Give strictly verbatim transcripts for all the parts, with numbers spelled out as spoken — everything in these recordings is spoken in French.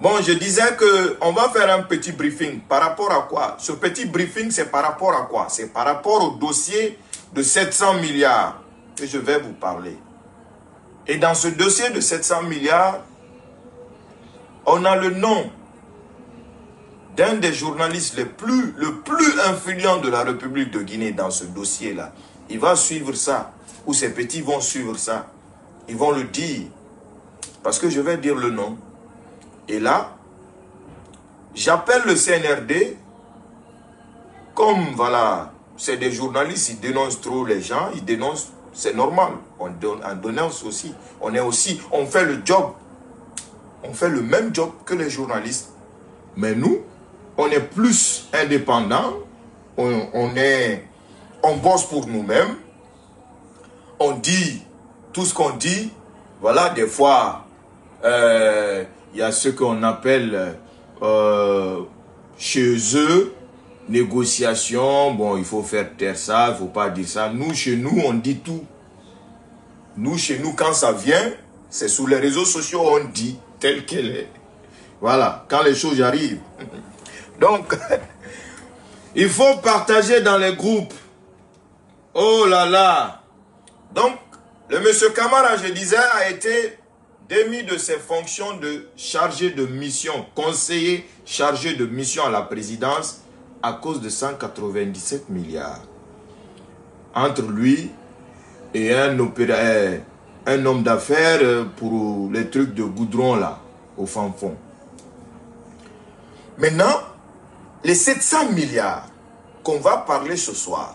Bon, je disais qu'on va faire un petit briefing. Par rapport à quoi? Ce petit briefing, c'est par rapport à quoi? C'est par rapport au dossier de sept cents milliards que je vais vous parler. Et dans ce dossier de sept cents milliards, on a le nom d'un des journalistes les plus, le plus influent de la République de Guinée dans ce dossier-là. Il va suivre ça, ou ses petits vont suivre ça. Ils vont le dire, parce que je vais dire le nom. Et là, j'appelle le C N R D, comme voilà, c'est des journalistes, ils dénoncent trop les gens, ils dénoncent, c'est normal, on, donne, on dénonce aussi. On est aussi, on fait le job, on fait le même job que les journalistes. Mais nous, on est plus indépendants, on, on, est, on bosse pour nous-mêmes, on dit tout ce qu'on dit, voilà, des fois, euh, il y a ce qu'on appelle euh, chez eux, négociation, bon, il faut faire taire ça, il ne faut pas dire ça. Nous, chez nous, on dit tout. Nous, chez nous, quand ça vient, c'est sur les réseaux sociaux, on dit tel qu'elle est. Voilà, quand les choses arrivent. Donc, il faut partager dans les groupes. Oh là là. Donc, le monsieur Camara, je disais, a été démis de ses fonctions de chargé de mission, conseiller chargé de mission à la présidence à cause de cent quatre-vingt-dix-sept milliards. Entre lui et un, opéra, un homme d'affaires pour les trucs de goudron là, au fin fond. Maintenant, les sept cents milliards qu'on va parler ce soir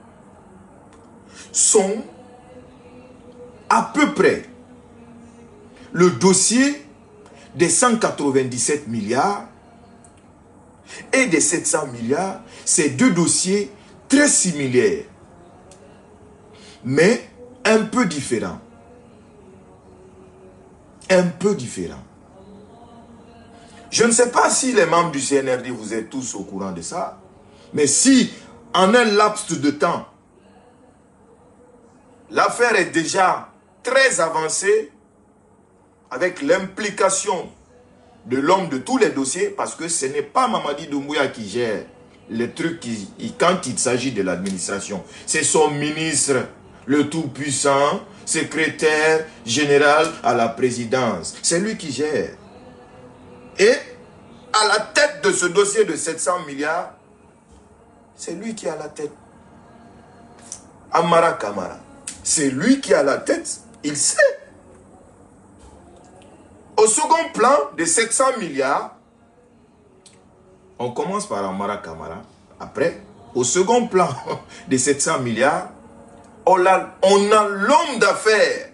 sont à peu près le dossier des cent quatre-vingt-dix-sept milliards et des sept cents milliards, c'est deux dossiers très similaires, mais un peu différents. Un peu différents. Je ne sais pas si les membres du C N R D, vous êtes tous au courant de ça, mais si en un laps de temps, l'affaire est déjà très avancée, avec l'implication de l'homme de tous les dossiers, parce que ce n'est pas Mamadi Doumbouya qui gère les trucs qui, quand il s'agit de l'administration. C'est son ministre, le tout-puissant, secrétaire général à la présidence. C'est lui qui gère. Et à la tête de ce dossier de sept cents milliards, c'est lui qui a la tête. Amara Camara. C'est lui qui a la tête. Il sait. Au second plan de sept cents milliards, on commence par Amara Camara. Après, au second plan de sept cents milliards, on a, on a l'homme d'affaires.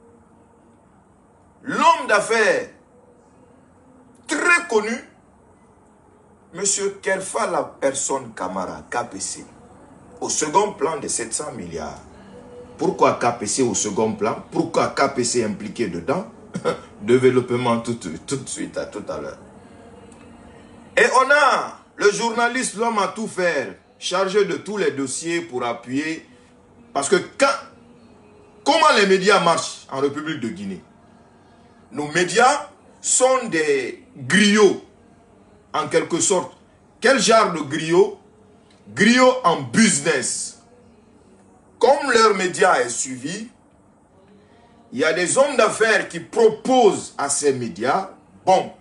L'homme d'affaires très connu, monsieur Kerfa la personne Camara, K P C. Au second plan de sept cents milliards. Pourquoi K P C au second plan? Pourquoi K P C impliqué dedans? Développement tout, tout de suite, à tout à l'heure. Et on a le journaliste, l'homme à tout faire, chargé de tous les dossiers pour appuyer. Parce que quand, comment les médias marchent en République de Guinée? Nos médias sont des griots, en quelque sorte. Quel genre de griot? Griot en business. Comme leur média est suivi, il y a des hommes d'affaires qui proposent à ces médias, bon,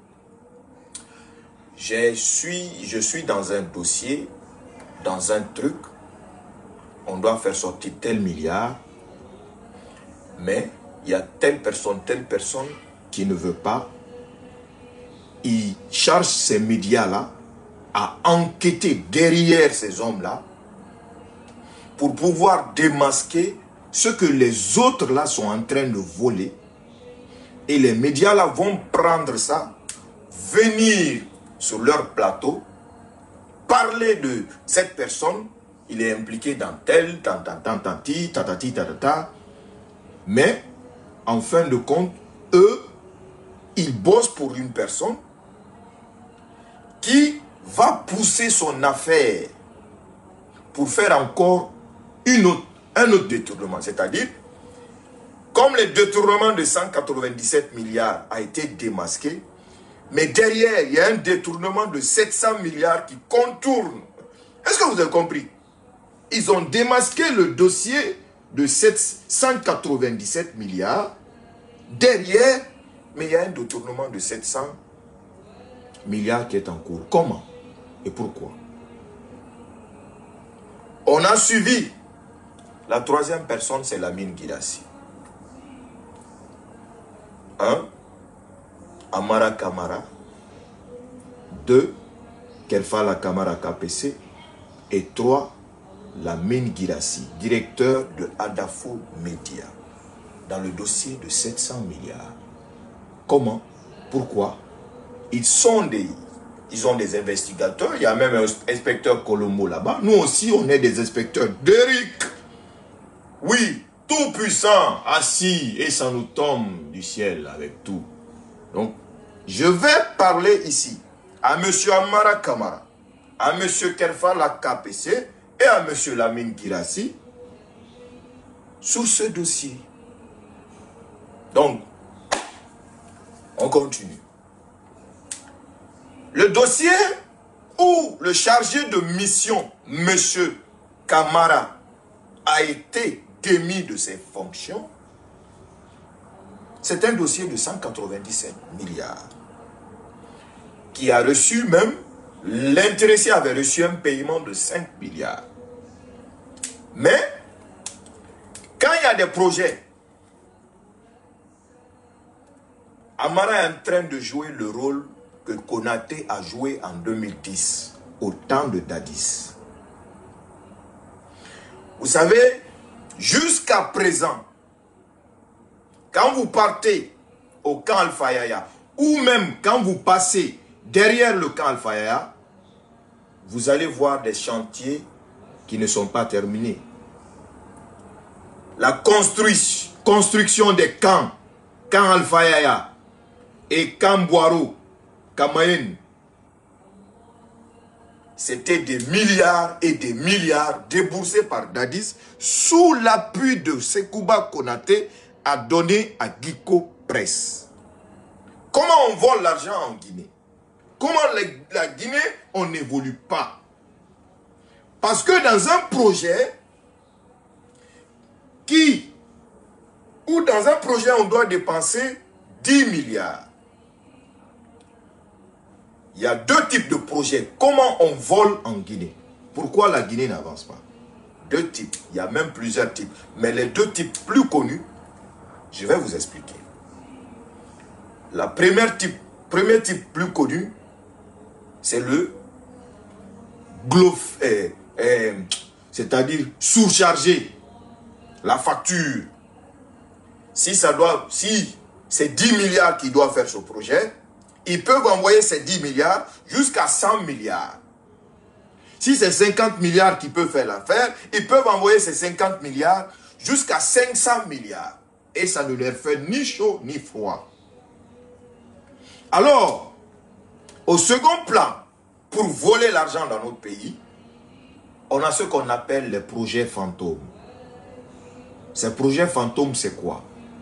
je suis, je suis dans un dossier, dans un truc, on doit faire sortir tel milliard, mais il y a telle personne, telle personne qui ne veut pas. Ils chargent ces médias-là à enquêter derrière ces hommes-là pour pouvoir démasquer ce que les autres là sont en train de voler. Et les médias là vont prendre ça, venir sur leur plateau, parler de cette personne, il est impliqué dans tel, tant, tant, tant, tant, tatati, tatata. Mais, en fin de compte, eux, ils bossent pour une personne qui va pousser son affaire pour faire encore une autre, un autre détournement. C'est-à-dire, comme le détournement de cent quatre-vingt-dix-sept milliards a été démasqué, Mais derrière, il y a un détournement de sept cents milliards qui contourne. Est-ce que vous avez compris? Ils ont démasqué le dossier de sept cent quatre-vingt-dix-sept milliards. Derrière, mais il y a un détournement de sept cents milliards qui est en cours. Comment et pourquoi? On a suivi. La troisième personne, c'est Lamine Guirassy. Un, Amara Kamara. Deux, Kerfala Kamara K P C. Et trois, Lamine Guirassy, directeur de Adafo Media, dans le dossier de sept cents milliards. Comment? Pourquoi? Ils sont des... Ils ont des investigateurs. Il y a même un inspecteur Colombo là-bas. Nous aussi, on est des inspecteurs d'Eric. Oui, tout puissant, assis, et ça nous tombe du ciel avec tout. Donc, je vais parler ici à M. Amara Kamara, à M. Kerfala K P C et à M. Lamine Guirassy sur ce dossier. Donc, on continue. Le dossier où le chargé de mission, M. Kamara, a été démis de ses fonctions, c'est un dossier de cent quatre-vingt-dix-sept milliards qui a reçu même, l'intéressé avait reçu un paiement de cinq milliards. Mais, quand il y a des projets, Amara est en train de jouer le rôle que Konaté a joué en deux mille dix, au temps de Dadis. Vous savez, jusqu'à présent, quand vous partez au camp Alpha Yaya, ou même quand vous passez derrière le camp Alpha Yaya, vous allez voir des chantiers qui ne sont pas terminés. La construction, construction des camps, camp Alpha Yaya et camp Boiro, Kamayen, c'était des milliards et des milliards déboursés par Dadis sous l'appui de Sekouba Konaté à donner à Guiko Press. Comment on vole l'argent en Guinée? Comment la Guinée, on n'évolue pas? Parce que dans un projet qui, ou dans un projet on doit dépenser dix milliards. Il y a deux types de projets. Comment on vole en Guinée? Pourquoi la Guinée n'avance pas? Deux types. Il y a même plusieurs types. Mais les deux types plus connus, je vais vous expliquer. La première type, premier type plus connu, c'est le glof, euh, euh, c'est-à-dire surcharger la facture. Si ça doit, si c'est dix milliards qui doivent faire ce projet, ils peuvent envoyer ces dix milliards jusqu'à cent milliards. Si c'est cinquante milliards qui peuvent faire l'affaire, ils peuvent envoyer ces cinquante milliards jusqu'à cinq cents milliards. Et ça ne leur fait ni chaud ni froid. Alors, au second plan, pour voler l'argent dans notre pays, on a ce qu'on appelle les projets fantômes. Ces projets fantômes, c'est quoi?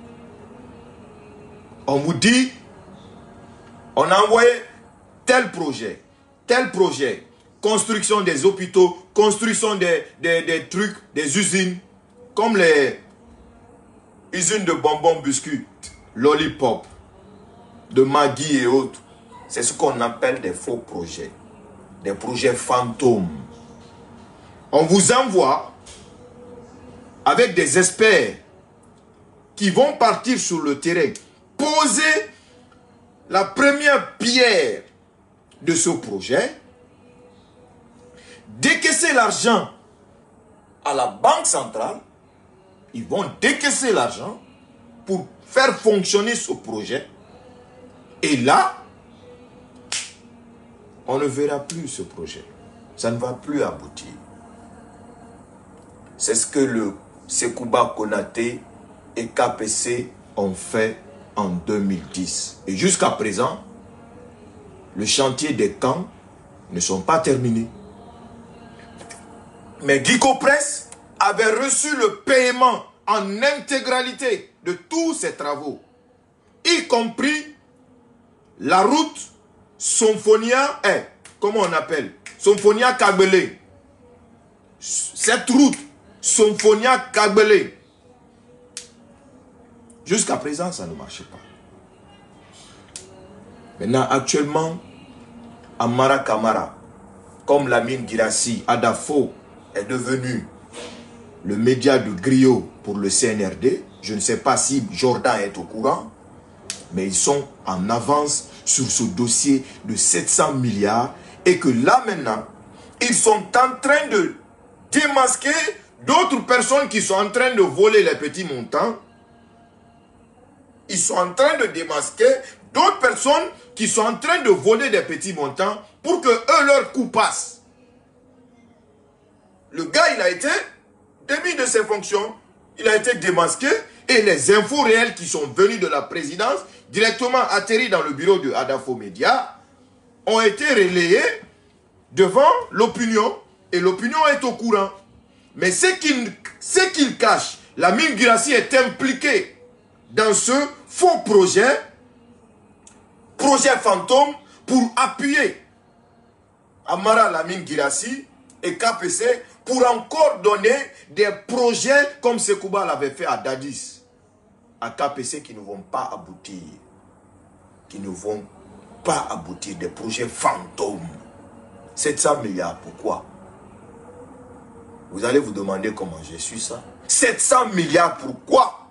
On vous dit, on a envoyé tel projet, tel projet, construction des hôpitaux, construction des, des, des trucs, des usines, comme les usines de bonbons biscuits, lollipop, de Maggi et autres. C'est ce qu'on appelle des faux projets, des projets fantômes. On vous envoie avec des experts qui vont partir sur le terrain, poser la première pierre de ce projet, décaisser l'argent à la banque centrale. Ils vont décaisser l'argent pour faire fonctionner ce projet. Et là, on ne verra plus ce projet. Ça ne va plus aboutir. C'est ce que le Sekouba Konaté et K P C ont fait en deux mille dix. Et jusqu'à présent, le chantier des camps ne sont pas terminés. Mais Guiko Press avait reçu le paiement en intégralité de tous ses travaux, y compris la route Symphonia, eh, comment on appelle? Symphonia Kagbele. Cette route, Symphonia Kagbele. Jusqu'à présent, ça ne marchait pas. Maintenant, actuellement, Amara Kamara, comme Lamine Guirassy, Adafo est devenu le média de griot pour le C N R D. Je ne sais pas si Jordan est au courant, mais ils sont en avance sur ce dossier de sept cents milliards et que là maintenant, ils sont en train de démasquer d'autres personnes qui sont en train de voler les petits montants. Ils sont en train de démasquer d'autres personnes qui sont en train de voler des petits montants pour que eux, leur coup passe. Le gars, il a été démis de ses fonctions. Il a été démasqué et les infos réelles qui sont venues de la présidence, directement atterries dans le bureau de Adafo Média, ont été relayées devant l'opinion et l'opinion est au courant. Mais ce qu'il ce qu'il cache, Lamine Guirassy est impliqué dans ce faux projet, projet fantôme, pour appuyer Amara Lamine Guirassy et K P C pour encore donner des projets comme Sekouba l'avait fait à Dadis, à K P C qui ne vont pas aboutir. Qui ne vont pas aboutir, des projets fantômes. sept cents milliards, pourquoi? Vous allez vous demander comment j'ai su ça. sept cents milliards, pourquoi?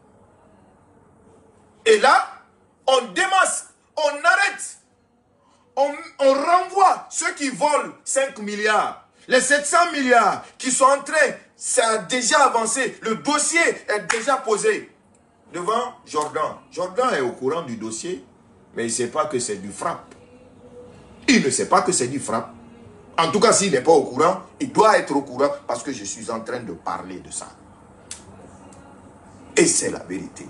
Et là, on démasque, on arrête, on, on renvoie ceux qui volent cinq milliards. Les sept cents milliards qui sont en train, ça a déjà avancé, le dossier est déjà posé devant Jordan. Jordan est au courant du dossier, mais il ne sait pas que c'est du frappe. Il ne sait pas que c'est du frappe. En tout cas, s'il n'est pas au courant, il doit être au courant parce que je suis en train de parler de ça. Et c'est la vérité.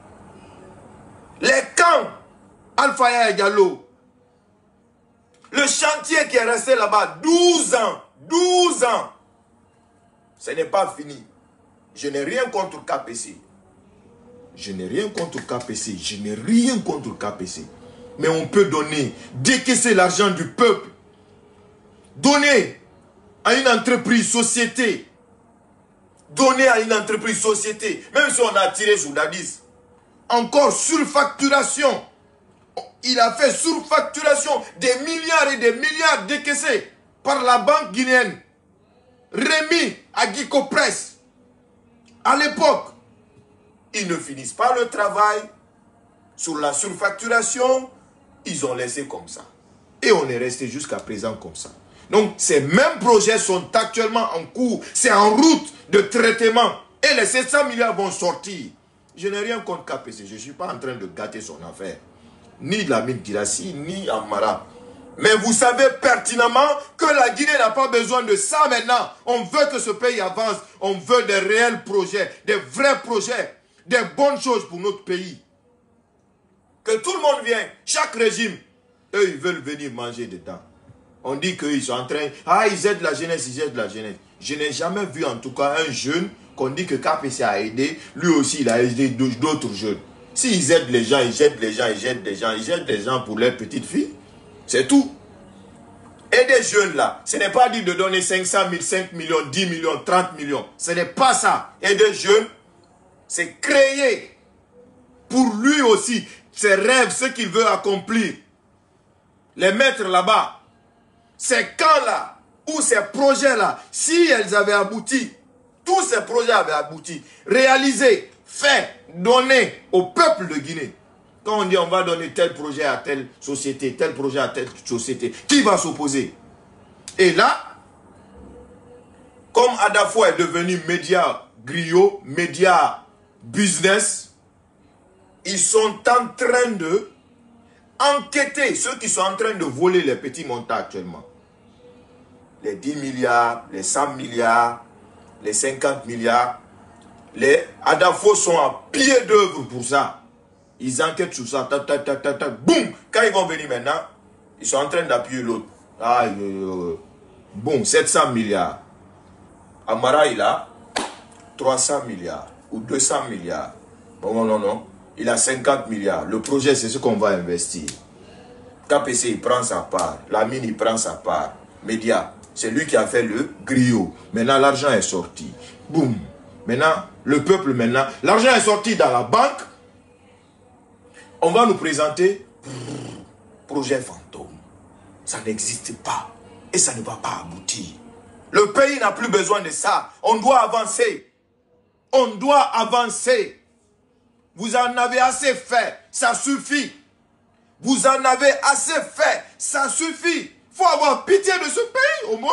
Les camps Alpha Yaya Diallo, le chantier qui est resté là-bas douze ans, douze ans, ce n'est pas fini. Je n'ai rien contre K P C. Je n'ai rien contre K P C. Je n'ai rien contre K P C. Mais on peut donner, décaisser l'argent du peuple, donner à une entreprise, société, donner à une entreprise, société, même si on a tiré sur Dadis, encore surfacturation. Il a fait surfacturation des milliards et des milliards décaissés par la banque guinéenne, remis à Guico Press. À l'époque, ils ne finissent pas le travail sur la surfacturation, ils ont laissé comme ça. Et on est resté jusqu'à présent comme ça. Donc, ces mêmes projets sont actuellement en cours. C'est en route de traitement. Et les sept cents milliards vont sortir. Je n'ai rien contre K P C. Je ne suis pas en train de gâter son affaire. Ni Lamine Guirassy, ni Amara. Mais vous savez pertinemment que la Guinée n'a pas besoin de ça maintenant. On veut que ce pays avance. On veut des réels projets, des vrais projets, des bonnes choses pour notre pays. Que tout le monde vienne, chaque régime, eux, ils veulent venir manger dedans. On dit qu'ils sont en train... Ah, ils aident la jeunesse, ils aident la jeunesse. Je n'ai jamais vu en tout cas un jeune qu'on dit que K P C a aidé. Lui aussi, il a aidé d'autres jeunes. S'ils aident les gens, ils aident les gens, ils aident les gens, ils aident les gens pour leurs petites filles. C'est tout. Et des jeunes là, ce n'est pas dit de donner cinq cent mille, cinq millions, dix millions, trente millions. Ce n'est pas ça. Et des jeunes, c'est créer pour lui aussi ses rêves, ce qu'il veut accomplir. Les mettre là-bas. Ces camps-là, ou ces projets-là, si elles avaient abouti, tous ces projets avaient abouti, réalisés, faits, donnés au peuple de Guinée. Quand on dit on va donner tel projet à telle société, tel projet à telle société, qui va s'opposer? Et là, comme Adafo est devenu média griot, média business, ils sont en train de enquêter ceux qui sont en train de voler les petits montants actuellement. Les dix milliards, les cent milliards, les cinquante milliards. Les Adafo sont à pied d'œuvre pour ça. Ils enquêtent sur ça. Ta, ta, ta, ta, ta, boum. Quand ils vont venir maintenant, ils sont en train d'appuyer l'autre. Ah, euh, euh, bon, sept cents milliards. Amara, il a trois cents milliards ou deux cents milliards. Bon, non, non, non. Il a cinquante milliards. Le projet, c'est ce qu'on va investir. K P C, il prend sa part. La mine, il prend sa part. Média, c'est lui qui a fait le griot. Maintenant, l'argent est sorti. Boum. Maintenant, le peuple, maintenant, l'argent est sorti dans la banque. On va nous présenter projet fantôme. Ça n'existe pas. Et ça ne va pas aboutir. Le pays n'a plus besoin de ça. On doit avancer. On doit avancer. Vous en avez assez fait. Ça suffit. Vous en avez assez fait. Ça suffit. Il faut avoir pitié de ce pays, au moins.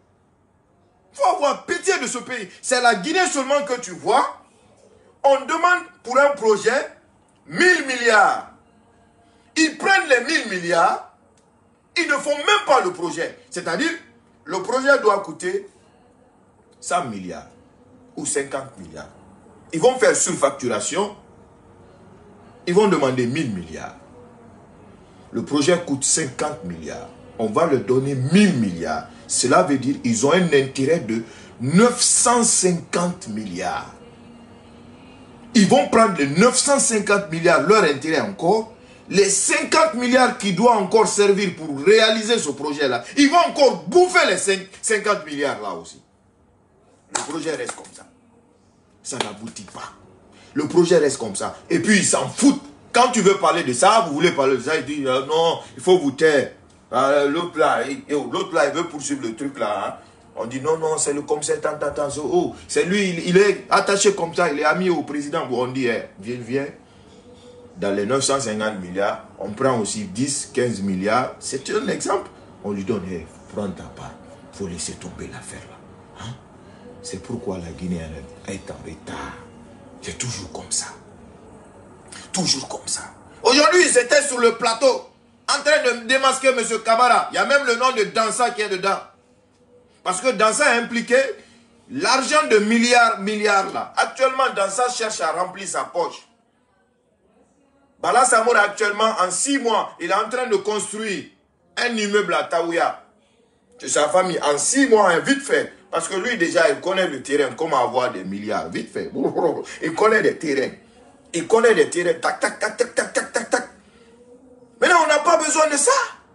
Il faut avoir pitié de ce pays. C'est la Guinée seulement que tu vois. On demande pour un projet mille milliards. Ils prennent les mille milliards. Ils ne font même pas le projet. C'est-à-dire, le projet doit coûter cent milliards ou cinquante milliards. Ils vont faire surfacturation. Ils vont demander mille milliards. Le projet coûte cinquante milliards. On va leur donner mille milliards. Cela veut dire qu'ils ont un intérêt de neuf cent cinquante milliards. Ils vont prendre les neuf cent cinquante milliards, leur intérêt encore, les cinquante milliards qui doivent encore servir pour réaliser ce projet-là. Ils vont encore bouffer les cinquante milliards là aussi. Le projet reste comme ça. Ça n'aboutit pas. Le projet reste comme ça. Et puis ils s'en foutent. Quand tu veux parler de ça, vous voulez parler de ça, il dit euh, non, il faut vous taire. Euh, l'autre là, l'autre là, il veut poursuivre le truc là. Hein. On dit non, non, c'est le commissaire tant, tant, tant. Oh, c'est lui, il, il est attaché comme ça, il est ami au président. On dit, eh, viens, viens. Dans les neuf cent cinquante milliards, on prend aussi dix, quinze milliards. C'est un exemple. On lui donne, eh, prends ta part. Il faut laisser tomber l'affaire là. Hein? C'est pourquoi la Guinée est en retard. C'est toujours comme ça. Toujours comme ça. Aujourd'hui, ils étaient sur le plateau, en train de démasquer M. Camara. Il y a même le nom de Dansa qui est dedans. Parce que Dansa est impliqué. L'argent de milliards, milliards là. Actuellement, Dansa cherche à remplir sa poche. Bala Samoura, actuellement, en six mois, il est en train de construire un immeuble à Taouya. C'est sa famille. En six mois, hein, vite fait. Parce que lui, déjà, il connaît le terrain. Comment avoir des milliards. Vite fait. Il connaît des terrains. Il connaît des terrains. Tac, tac, tac, tac, tac, tac, tac, tac. Maintenant, on n'a pas besoin de ça.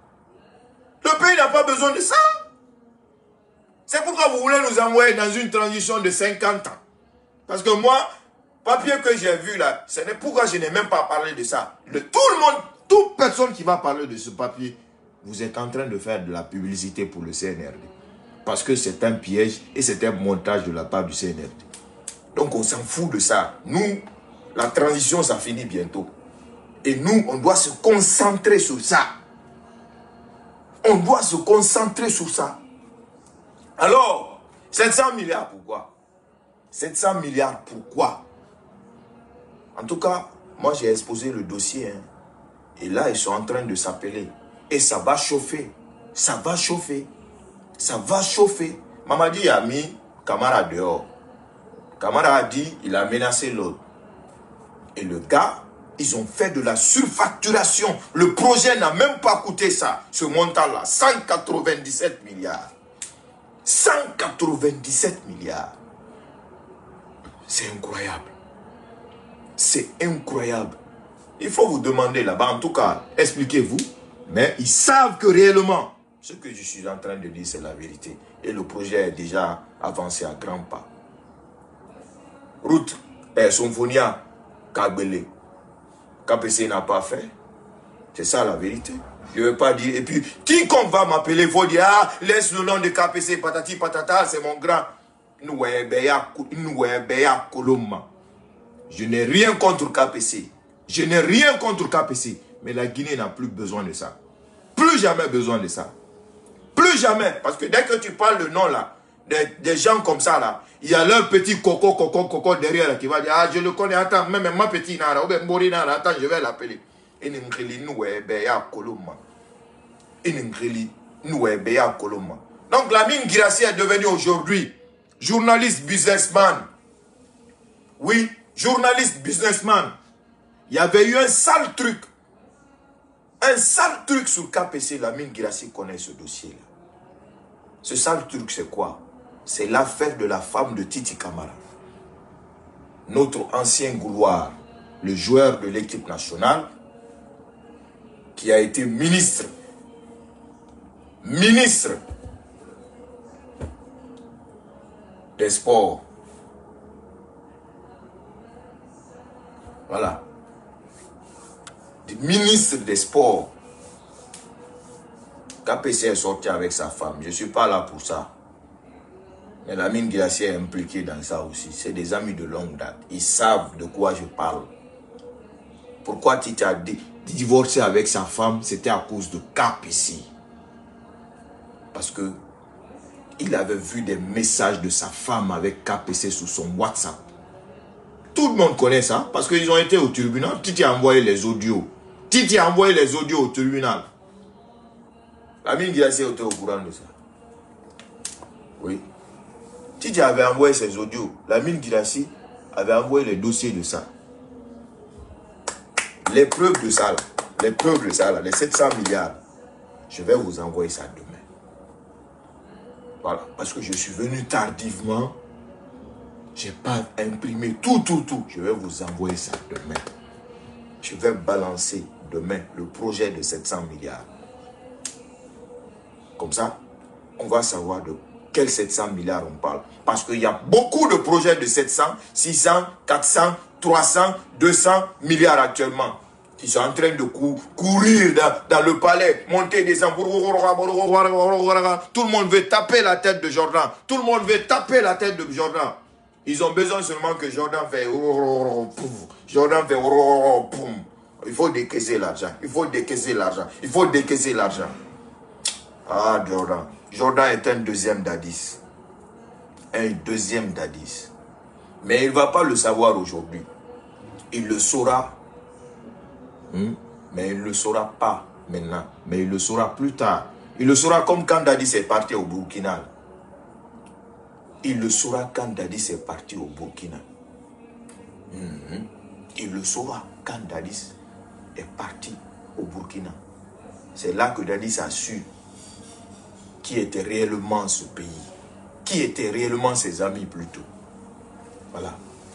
Le pays n'a pas besoin de ça. C'est pourquoi vous voulez nous envoyer dans une transition de cinquante ans. Parce que moi, papier que j'ai vu là, c'est pourquoi je n'ai même pas parlé de ça. De tout le monde, toute personne qui va parler de ce papier, vous êtes en train de faire de la publicité pour le C N R D. Parce que c'est un piège et c'est un montage de la part du C N R D. Donc on s'en fout de ça. Nous, la transition, ça finit bientôt. Et nous, on doit se concentrer sur ça. On doit se concentrer sur ça. Alors, sept cents milliards, pourquoi? sept cents milliards, pourquoi? En tout cas, moi j'ai exposé le dossier. Hein. Et là, ils sont en train de s'appeler. Et ça va chauffer. Ça va chauffer. Ça va chauffer. Mamadi a mis Camara dehors. Camara a dit, il a menacé l'autre. Et le gars, ils ont fait de la surfacturation. Le projet n'a même pas coûté ça, ce montant-là. cent quatre-vingt-dix-sept milliards. cent quatre-vingt-dix-sept milliards. C'est incroyable. C'est incroyable. Il faut vous demander là-bas, en tout cas, expliquez-vous. Mais ils savent que réellement, ce que je suis en train de dire, c'est la vérité. Et le projet est déjà avancé à grands pas. Route, eh, Symphonia, Kagbele. K P C n'a pas fait. C'est ça la vérité. Je ne veux pas dire. Et puis, quiconque va m'appeler, il faut dire, ah, laisse le nom de K P C, patati patata, c'est mon grand. Je n'ai rien contre K P C. Je n'ai rien contre K P C. Mais la Guinée n'a plus besoin de ça. Plus jamais besoin de ça. Plus jamais. Parce que dès que tu parles de nom là, des, des gens comme ça là, il y a leur petit coco, coco, coco derrière là, qui va dire, ah, je le connais, attends, même ma petite nara, ou bien Mori nara, attends, je vais l'appeler. Donc Lamine Guirassy est devenu aujourd'hui journaliste businessman. Oui, journaliste businessman. Il y avait eu un sale truc. Un sale truc sur K P C. Lamine Guirassy connaît ce dossier-là. Ce sale truc, c'est quoi? C'est l'affaire de la femme de Titi Camara. Notre ancien gloire, le joueur de l'équipe nationale, qui a été ministre, ministre des sports. Voilà. Ministre des sports. K P C est sorti avec sa femme. Je ne suis pas là pour ça. Mais Lamine Guirassy est impliqué dans ça aussi. C'est des amis de longue date. Ils savent de quoi je parle. Pourquoi Titi a divorcé avec sa femme? C'était à cause de K P C. Parce que il avait vu des messages de sa femme avec K P C sur son WhatsApp. Tout le monde connaît ça. Parce qu'ils ont été au tribunal. Titi a envoyé les audios. Titi a envoyé les audios au tribunal. Lamine Guirassy était au courant de ça. Oui. Titi avait envoyé ses audios. Lamine Guirassy avait envoyé les dossiers de ça. Les preuves de ça, là, les preuves de ça, là, les sept cents milliards, je vais vous envoyer ça demain. Voilà, parce que je suis venu tardivement. Je n'ai pas imprimé tout, tout, tout. Je vais vous envoyer ça demain. Je vais balancer demain le projet de sept cents milliards. Comme ça, on va savoir de quels sept cents milliards on parle. Parce qu'il y a beaucoup de projets de sept cents, six cents, quatre cents, trois cents, deux cents milliards actuellement. Qui sont en train de cou courir dans, dans le palais, monter, descendre. Tout le monde veut taper la tête de Jordan. Tout le monde veut taper la tête de Jordan. Ils ont besoin seulement que Jordan fait... Jordan fait... Il faut décaisser l'argent. Il faut décaisser l'argent. Il faut décaisser l'argent. Ah, Jordan. Jordan est un deuxième Dadis. Un deuxième Dadis. Mais il ne va pas le savoir aujourd'hui. Il le saura. Hmm? Mais il ne le saura pas maintenant. Mais il le saura plus tard. Il le saura comme quand Dadis est parti au Burkina. Il le saura quand Dadis est parti au Burkina. Hmm. Il le saura quand Dadis est parti au Burkina. C'est là que Dadis a su qui était réellement ce pays. Qui étaient réellement ses amis plutôt. Voilà.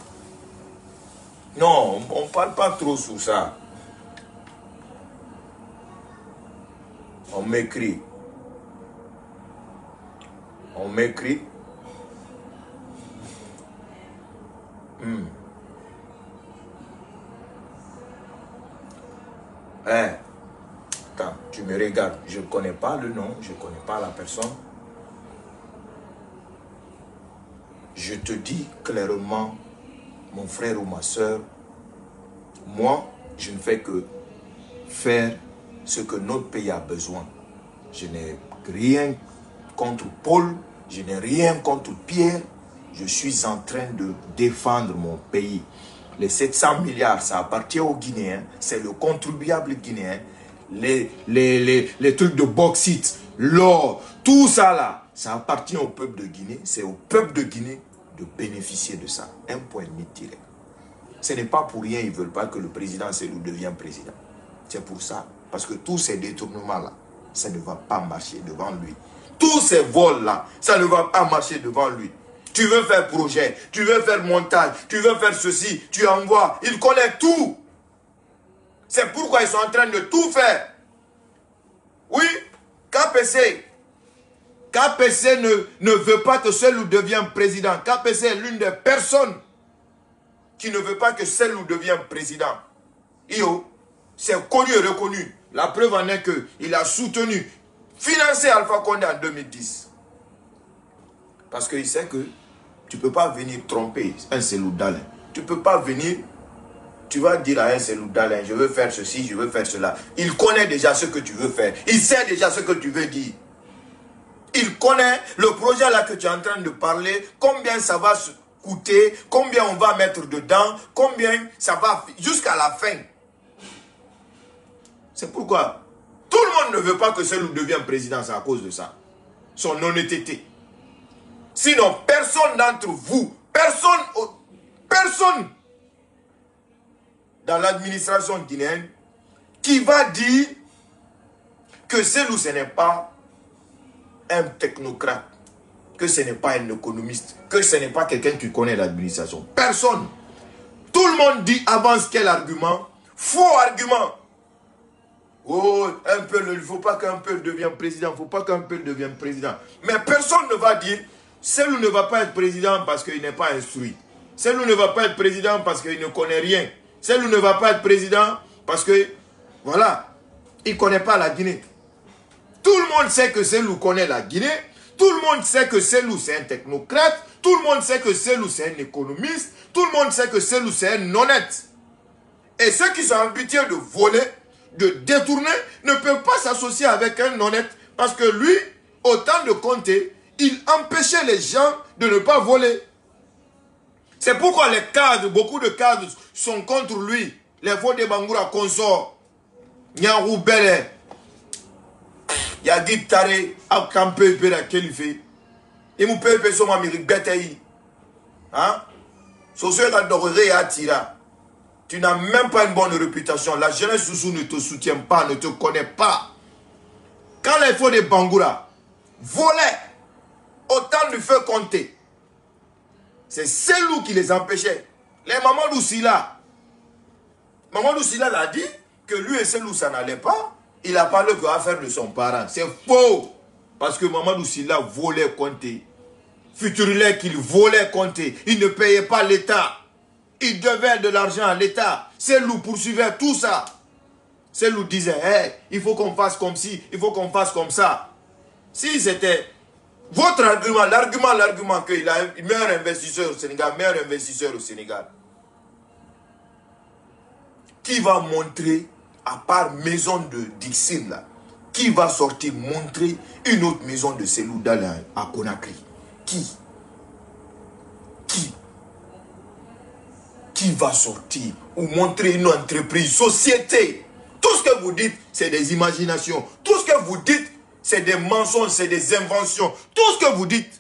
Non, on ne parle pas trop sur ça. On m'écrit. On m'écrit. Hmm. Hein? Attends, tu me regardes. Je ne connais pas le nom, je ne connais pas la personne. Je te dis clairement, mon frère ou ma soeur, moi, je ne fais que faire ce que notre pays a besoin. Je n'ai rien contre Paul, je n'ai rien contre Pierre. Je suis en train de défendre mon pays. Les sept cents milliards, ça appartient aux Guinéens. C'est le contribuable guinéen. Les, les, les, les trucs de bauxite, l'or, tout ça là, ça appartient au peuple de Guinée. C'est au peuple de Guinée de bénéficier de ça. Un point de mire tiré. Ce n'est pas pour rien, ils ne veulent pas que le président Selou devienne président. C'est pour ça. Parce que tous ces détournements-là, ça ne va pas marcher devant lui. Tous ces vols-là, ça ne va pas marcher devant lui. Tu veux faire projet, tu veux faire montage, tu veux faire ceci, tu envoies. Il connaît tout. C'est pourquoi ils sont en train de tout faire. Oui, K P C. K P C ne, ne veut pas que Selou devienne président. K P C est l'une des personnes qui ne veut pas que Selou devienne président. Io, c'est connu et reconnu. La preuve en est qu'il a soutenu, financé Alpha Condé en deux mille dix. Parce qu'il sait que tu ne peux pas venir tromper un Selou Dalein. Tu ne peux pas venir, tu vas dire à un Selou Dalein, je veux faire ceci, je veux faire cela. Il connaît déjà ce que tu veux faire. Il sait déjà ce que tu veux dire. Il connaît le projet là que tu es en train de parler, combien ça va coûter, combien on va mettre dedans, combien ça va jusqu'à la fin. C'est pourquoi tout le monde ne veut pas que Selou devienne président, c'est à cause de ça. Son honnêteté. Sinon, personne d'entre vous, personne, personne dans l'administration guinéenne qui va dire que Selou ce n'est pas un technocrate, que ce n'est pas un économiste, que ce n'est pas quelqu'un qui connaît l'administration. Personne. Tout le monde dit avance quel argument? Faux argument. Oh, un peu, il ne faut pas qu'un peu devienne président, il ne faut pas qu'un peu devienne président. Mais personne ne va dire, celui ne va pas être président parce qu'il n'est pas instruit. Celui ne va pas être président parce qu'il ne connaît rien. Celui ne va pas être président parce que, voilà, il ne connaît pas la Guinée. Tout le monde sait que celui connaît la Guinée. Tout le monde sait que celui c'est un technocrate. Tout le monde sait que celui c'est un économiste. Tout le monde sait que celui c'est un honnête. Et ceux qui sont habitués de voler, de détourner, ne peuvent pas s'associer avec un honnête. Parce que lui, au temps de Conté, il empêchait les gens de ne pas voler. C'est pourquoi les cadres, beaucoup de cadres sont contre lui. Les faux de Bangoura consorts. Nyarou Bele. Yagit Tare, Akampe Pera Kelife. Et mon peuple sont Amérique Betaï. Hein? Socio Kadoré Atira. Tu n'as même pas une bonne réputation. La jeunesse Soussou ne te soutient pas, ne te connaît pas. Quand les faux de Bangoura volaient autant de feu compté, c'est Selou qui les empêchait. Les Mamadou Silla. Mamadou Silla l'a dit que lui et Selou ça n'allait pas. Il a parlé que affaire de son parent. C'est faux. Parce que Mamadou Silla volait Conté. Futurilait qu'il volait Conté. Il ne payait pas l'État. Il devait de l'argent à l'État. Selou poursuivait tout ça. Selou disait, hey, il faut qu'on fasse comme ci, il faut qu'on fasse comme ça. Si c'était votre argument, l'argument, l'argument qu'il a un meilleur investisseur au Sénégal, meilleur investisseur au Sénégal, qui va montrer, à part maison de Dixine, là, qui va sortir montrer une autre maison de Selou Dala à Conakry? Qui? Qui? Qui va sortir ou montrer une entreprise, société? Tout ce que vous dites, c'est des imaginations. Tout ce que vous dites, c'est des mensonges, c'est des inventions. Tout ce que vous dites.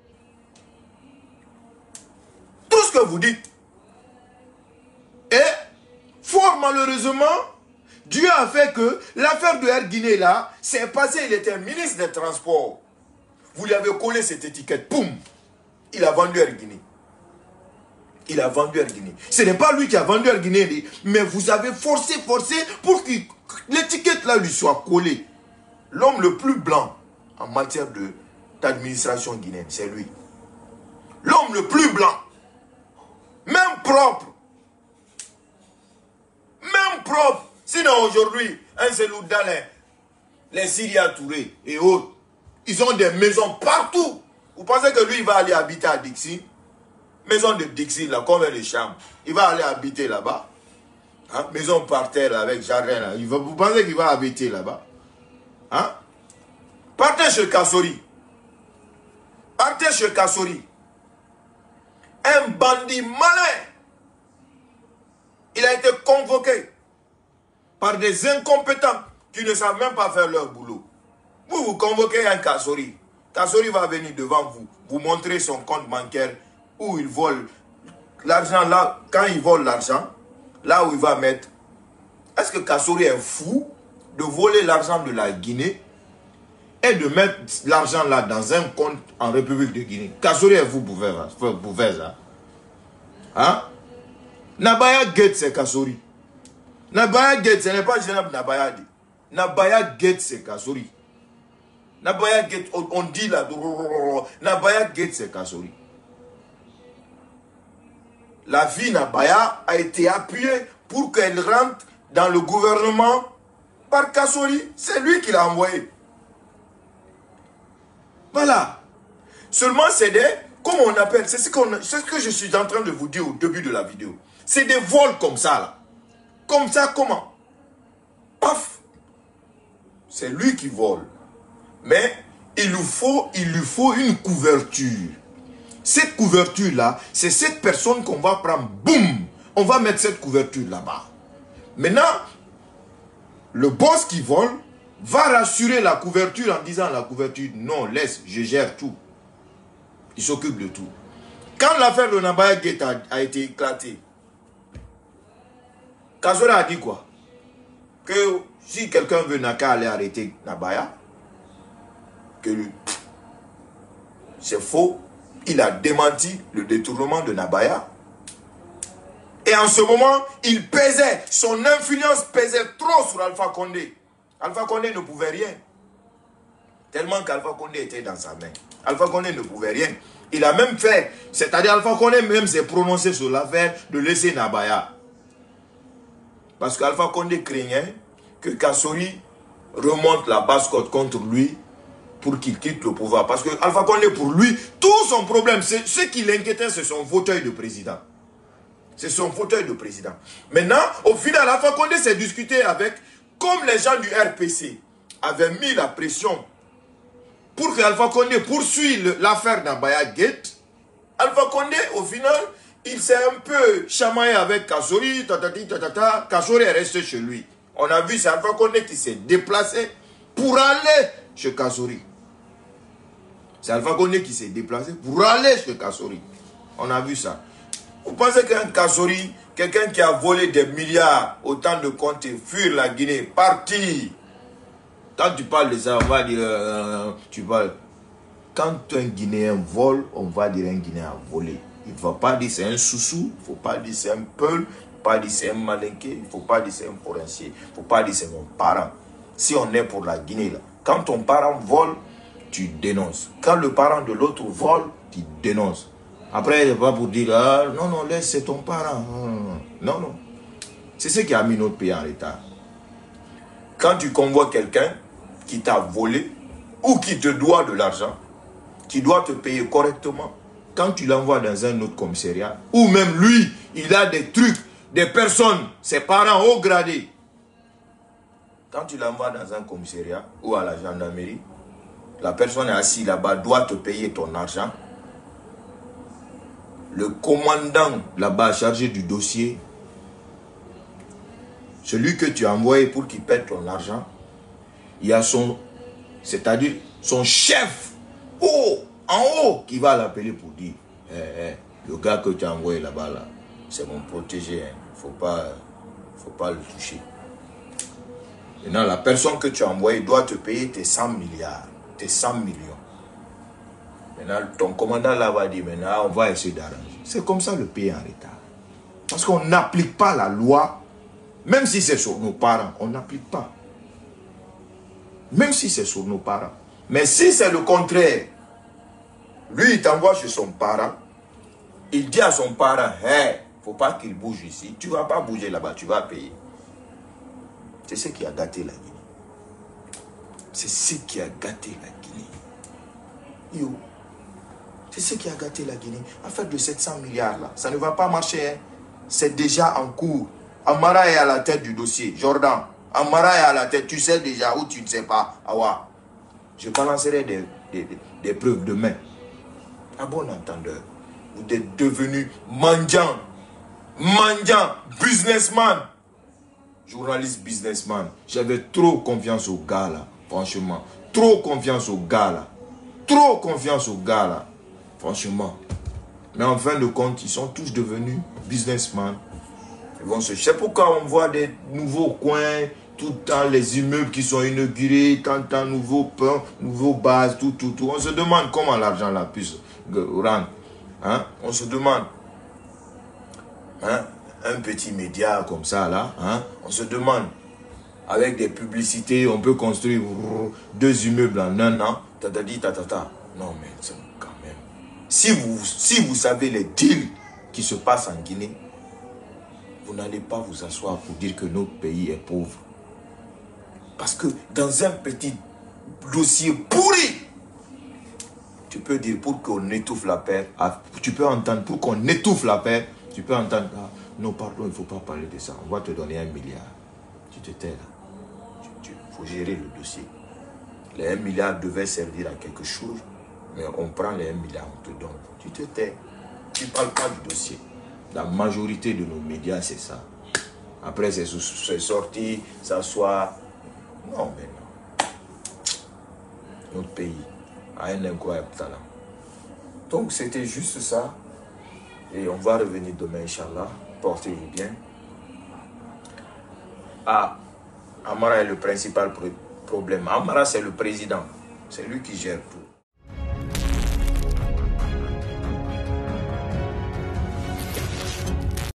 Tout ce que vous dites. Et, fort malheureusement, Dieu a fait que l'affaire de Air Guinée là, c'est passé, il était ministre des Transports. Vous lui avez collé cette étiquette, poum, il a vendu Air Guinée. Il a vendu Air Guinée. Ce n'est pas lui qui a vendu Air Guinée, mais vous avez forcé, forcé pour que l'étiquette là lui soit collée. L'homme le plus blanc en matière d'administration guinéenne, c'est lui. L'homme le plus blanc, même propre, même propre. Sinon aujourd'hui, un Selou Dalin, les Syria Touré et autres, ils ont des maisons partout. Vous pensez que lui, il va aller habiter à Dixie? Maison de Dixie, là, combien de chambres? Il va aller habiter là-bas. Hein? Maison par terre avec jardin, là. Il va, vous pensez qu'il va habiter là-bas? Hein? Partez chez Kassori. Partez chez Kassori. Un bandit malin. Il a été convoqué par des incompétents qui ne savent même pas faire leur boulot. Vous, vous convoquez un Kassori. Kassori va venir devant vous, vous montrer son compte bancaire où il vole l'argent là. Quand il vole l'argent, là où il va mettre. Est-ce que Kassori est fou de voler l'argent de la Guinée et de mettre l'argent là dans un compte en République de Guinée? Kassori est fou pour faire, pour faire ça. Hein? Nabaya Gate, c'est Kassori. Nabaya Gate, ce n'est pas Général Nabaya. Nabaya Gate, c'est Kassori. Nabaya Gate, on, on dit là, Nabaya Gate, c'est Kassori. La vie Nabaya a été appuyée pour qu'elle rentre dans le gouvernement par Kassori. C'est lui qui l'a envoyé. Voilà. Seulement, c'est des, comment on appelle, c'est ce, qu'on, c'est ce que je suis en train de vous dire au début de la vidéo. C'est des vols comme ça, là. Comme ça, comment? Paf. C'est lui qui vole. Mais il lui faut, il lui faut une couverture. Cette couverture-là, c'est cette personne qu'on va prendre. Boum! On va mettre cette couverture là-bas. Maintenant, le boss qui vole va rassurer la couverture en disant à la couverture, non, laisse, je gère tout. Il s'occupe de tout. Quand l'affaire de Nabaya Gate a, a été éclatée, Kassori a dit quoi? Que si quelqu'un veut n'a qu'à aller arrêter Nabaya, que lui, c'est faux. Il a démenti le détournement de Nabaya. Et en ce moment, il pesait, son influence pesait trop sur Alpha Condé. Alpha Condé ne pouvait rien. Tellement qu'Alpha Condé était dans sa main. Alpha Condé ne pouvait rien. Il a même fait, c'est-à-dire Alpha Condé même s'est prononcé sur l'affaire de laisser Nabaya. Parce qu'Alpha Condé craignait que Kassori remonte la basse-côte contre lui pour qu'il quitte le pouvoir. Parce que Alpha Condé, pour lui, tout son problème, ce qui l'inquiétait, c'est son fauteuil de président. C'est son fauteuil de président. Maintenant, au final, Alpha Condé s'est discuté avec, comme les gens du R P C avaient mis la pression pour que Alpha Condé poursuive l'affaire Nabaya Gate, Alpha Condé, au final, il s'est un peu chamaillé avec Kassori, tatati, tatata. Kassori est resté chez lui. On a vu, c'est Alpha Condé qui s'est déplacé pour aller chez Kassori. C'est Alpha Condé qui s'est déplacé pour aller chez Kassori. On a vu ça. Vous pensez qu'un Kassori, quelqu'un qui a volé des milliards, autant de comptes, fuir la Guinée, partir. Quand tu parles de ça, on va dire, euh, tu parles. Quand un Guinéen vole, on va dire un Guinéen a volé. Il ne va pas dire c'est un soussou, il ne faut pas dire c'est un peul, il ne faut pas dire c'est un malinqué, il ne faut pas dire c'est un forancier, il ne faut pas dire c'est mon parent. Si on est pour la Guinée, là, quand ton parent vole, tu dénonces. Quand le parent de l'autre vole, tu dénonces. Après, il n'est pas pour dire, ah, non, non, laisse, c'est ton parent. Non, non. C'est ce qui a mis notre pays en retard. Quand tu convoies quelqu'un qui t'a volé ou qui te doit de l'argent, qui doit te payer correctement, quand tu l'envoies dans un autre commissariat, ou même lui, il a des trucs, des personnes, ses parents haut gradés. Quand tu l'envoies dans un commissariat ou à la gendarmerie, la personne est assise là-bas, doit te payer ton argent. Le commandant là-bas chargé du dossier, celui que tu as envoyé pour qu'il paie ton argent, il y a son, c'est-à-dire son chef, haut, en haut, qui va l'appeler pour dire, hey, hey, le gars que tu as envoyé là-bas, là, c'est mon protégé, il hein. ne faut pas, faut pas le toucher. Maintenant, la personne que tu as envoyée doit te payer tes cent milliards, tes cent millions. Maintenant, ton commandant là va dire, maintenant, on va essayer d'arranger. C'est comme ça le pays est en retard. Parce qu'on n'applique pas la loi, même si c'est sur nos parents, on n'applique pas. Même si c'est sur nos parents. Mais si c'est le contraire, lui, il t'envoie chez son parent, il dit à son parent, hey, il ne faut pas qu'il bouge ici. Tu ne vas pas bouger là-bas, tu vas payer. C'est ce qui a gâté la Guinée. C'est ce qui a gâté la Guinée. Yo. C'est ce qui a gâté la Guinée. Affaire de sept cents milliards là, ça ne va pas marcher. Hein. C'est déjà en cours. Amara est à la tête du dossier. Jordan, Amara est à la tête. Tu sais déjà ou tu ne sais pas. Awa. Je balancerai des, des, des, des preuves demain. À bon entendeur, vous êtes devenus mendiant, mendiant, businessman. Journaliste businessman. J'avais trop confiance aux gars là, franchement. Trop confiance aux gars là. Trop confiance aux gars là, franchement. Mais en fin de compte, ils sont tous devenus businessmen. Ils vont se... C'est pourquoi on voit des nouveaux coins, tout le temps les immeubles qui sont inaugurés, tant de temps nouveaux pains, nouveaux bases, tout, tout, tout. On se demande comment l'argent là puisse rendre. Hein? On se demande. Hein? Un petit média comme ça là, hein? On se demande. Avec des publicités, on peut construire deux immeubles en un an. Tatati, tatata. Non mais quand même. Si vous, si vous savez les deals qui se passent en Guinée, vous n'allez pas vous asseoir pour dire que notre pays est pauvre. Parce que dans un petit dossier pourri, tu peux dire pour qu'on étouffe la paix, tu peux entendre pour qu'on étouffe la paix, tu peux entendre, ah, non pardon, il ne faut pas parler de ça, on va te donner un milliard. Tu te tais là. Il faut gérer le dossier. Les un milliard devaient servir à quelque chose, mais on prend les un milliard, on te donne. Tu te tais. Tu ne parles pas du dossier. La majorité de nos médias, c'est ça. Après, c'est sorti, ça soit... Non, mais non. Notre pays a un incroyable talent. Donc, c'était juste ça. Et on va revenir demain, Inch'Allah. Portez-vous bien. Ah, Amara est le principal problème. Amara, c'est le président. C'est lui qui gère tout.